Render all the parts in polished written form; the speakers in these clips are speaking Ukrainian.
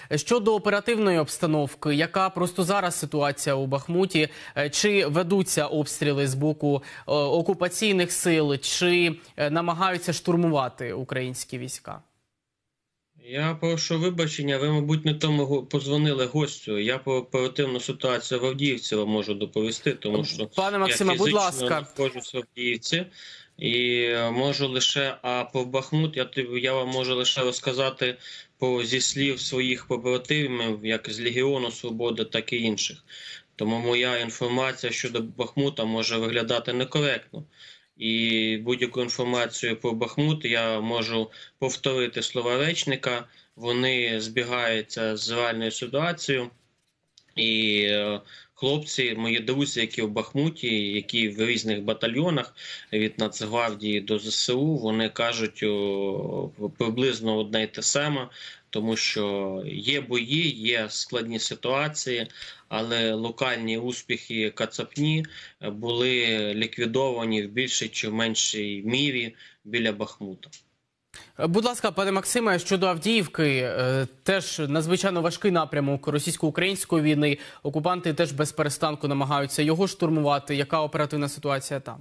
Щодо оперативної обстановки, яка просто зараз ситуація у Бахмуті? Чи ведуться обстріли з боку окупаційних сил, чи намагаються штурмувати українські війська? Я прошу вибачення, ви, мабуть, не тому подзвонили гостю. Я про оперативну ситуацію в Авдіївці вам можу доповісти, тому що Пане Максиме, я будь фізично ласка. знаходжусь в Авдіївці. І можу лише, а по Бахмут я вам можу лише розказати зі слів своїх побратимів, як з Легіону Свободи, так і інших. Тому моя інформація щодо Бахмута може виглядати некоректно. І будь-яку інформацію про Бахмут я можу повторити слова речника. Вони збігаються з реальною ситуацією. І хлопці, мої друзі, які в Бахмуті, які в різних батальйонах, від Нацгвардії до ЗСУ, вони кажуть приблизно одне й те саме, тому що є бої, є складні ситуації, але локальні успіхи Кацапні були ліквідовані в більшій чи меншій мірі біля Бахмута. Будь ласка, пане Максиме, щодо Авдіївки, теж надзвичайно важкий напрямок російсько-української війни. Окупанти теж без перестанку намагаються його штурмувати. Яка оперативна ситуація там?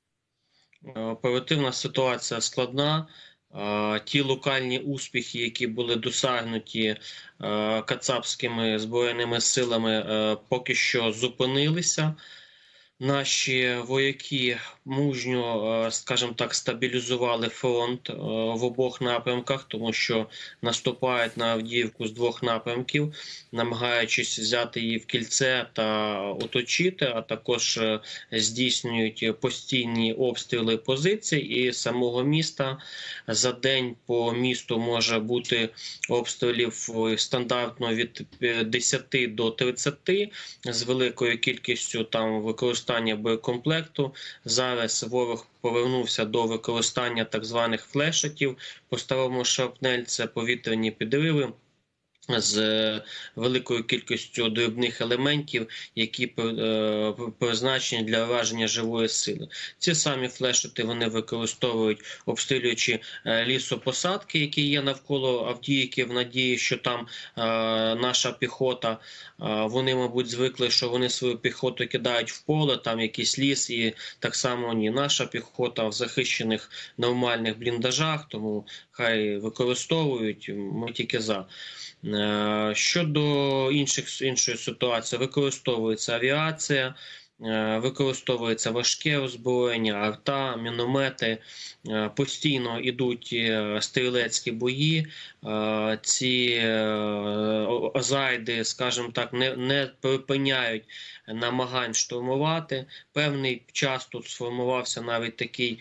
Оперативна ситуація складна. Ті локальні успіхи, які були досягнуті кацапськими збройними силами, поки що зупинилися. Наші вояки мужньо, скажімо так, стабілізували фронт в обох напрямках, тому що наступають на Авдіївку з двох напрямків, намагаючись взяти її в кільце та оточити, а також здійснюють постійні обстріли позицій і самого міста. За день по місту може бути обстрілів стандартно від 10 до 30 з великою кількістю там використання боєкомплекту. Зараз ворог повернувся до використання так званих флешетів, по-старому шрапнель – це повітряні підриви з великою кількістю дрібних елементів, які призначені для враження живої сили. Ці самі флешети вони використовують, обстрілюючи лісопосадки, які є навколо Авдіївки, в надії, що там наша піхота. Вони, мабуть, звикли, що вони свою піхоту кидають в поле, там якийсь ліс, і так само наша піхота в захищених нормальних бліндажах, тому хай використовують, ми тільки за. Щодо іншої ситуації, використовується авіація, використовується важке озброєння, арта, міномети, постійно йдуть стрілецькі бої, ці зайди, скажімо так, не припиняють намагань штурмувати. Певний час тут сформувався навіть такий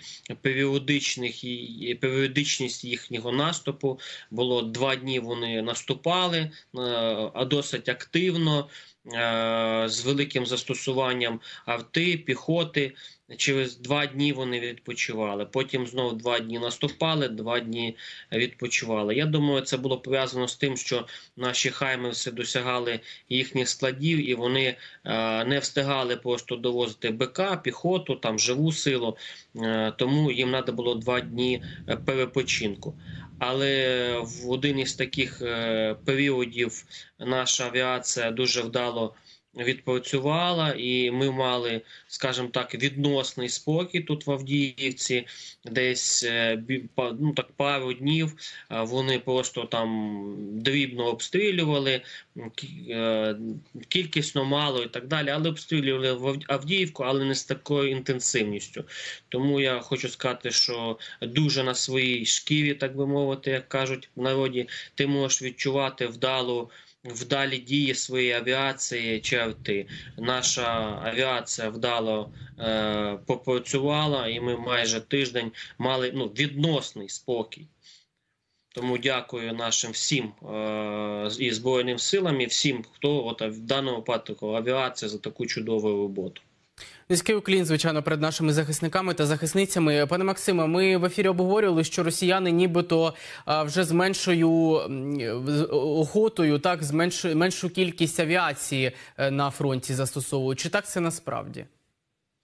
періодичність їхнього наступу. Було 2 дні вони наступали, а досить активно, з великим застосуванням арти, піхоти. Через 2 дні вони відпочивали. Потім знову 2 дні наступали, 2 дні відпочивали. Я думаю, це було пов'язано з тим, що наші хаймерси досягали їхніх складів і вони не встигали просто довозити БК, піхоту, там живу силу. Тому їм треба було 2 дні перепочинку. Але в один із таких періодів наша авіація дуже вдало відпрацювала, і ми мали, скажімо так, відносний спокій тут в Авдіївці. Десь пару днів вони просто там дрібно обстрілювали, кількісно мало і так далі, але обстрілювали в Авдіївку, але не з такою інтенсивністю. Тому я хочу сказати, що дуже на своїй шкірі, так би мовити, як кажуть в народі, ти можеш відчувати вдалі дії своєї авіації чи арти. Наша авіація вдало попрацювала, і ми майже тиждень мали відносний спокій. Тому дякую нашим всім і Збройним силам, і всім, хто в даному випадку авіація, за таку чудову роботу. Низький уклін, звичайно, перед нашими захисниками та захисницями. Пане Максиме, ми в ефірі обговорювали, що росіяни нібито вже з меншою охотою, так, меншу кількість авіації на фронті застосовують. Чи так це насправді?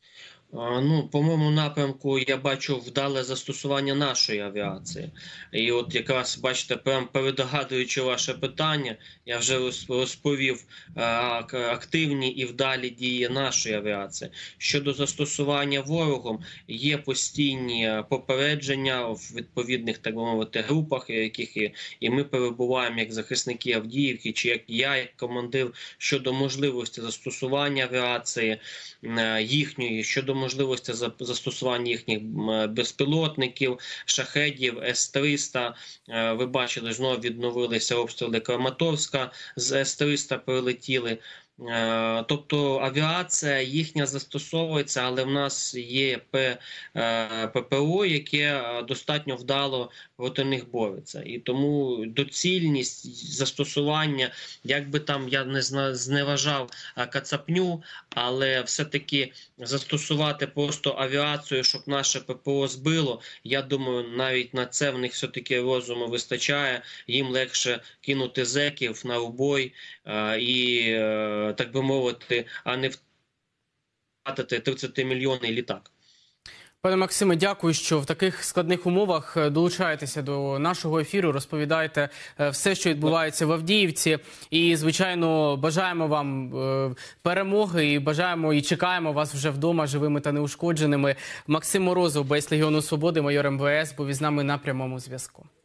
Ну, по моєму напрямку я бачу вдале застосування нашої авіації. І от якраз, бачите, прям передогадуючи ваше питання, я вже розповів активні і вдалі дії нашої авіації. Щодо застосування ворогом, є постійні попередження в відповідних, так би мовити, групах, яких і ми перебуваємо як захисники Авдіївки, чи як я, як командир, щодо можливості застосування авіації їхньої, щодо можливості застосування їхніх безпілотників, шахедів, С-300. Ви бачили, знову відновилися обстріли Краматорська, з С-300 прилетіли. Тобто авіація їхня застосовується, але в нас є ППО, яке достатньо вдало проти них бореться. І тому доцільність застосування, як би там я не зневажав Кацапню, але все-таки застосувати просто авіацію, щоб наше ППО збило, я думаю, навіть на це в них все-таки розуму вистачає. Їм легше кинути зеків на убой і, так би мовити, а не втратити 30-мільйонний літак. Пане Максиме, дякую, що в таких складних умовах долучаєтеся до нашого ефіру, розповідаєте все, що відбувається в Авдіївці. І, звичайно, бажаємо вам перемоги і бажаємо і чекаємо вас вже вдома живими та неушкодженими. Максим Морозов, боєць Легіону Свободи, майор МВС, був із нами на прямому зв'язку.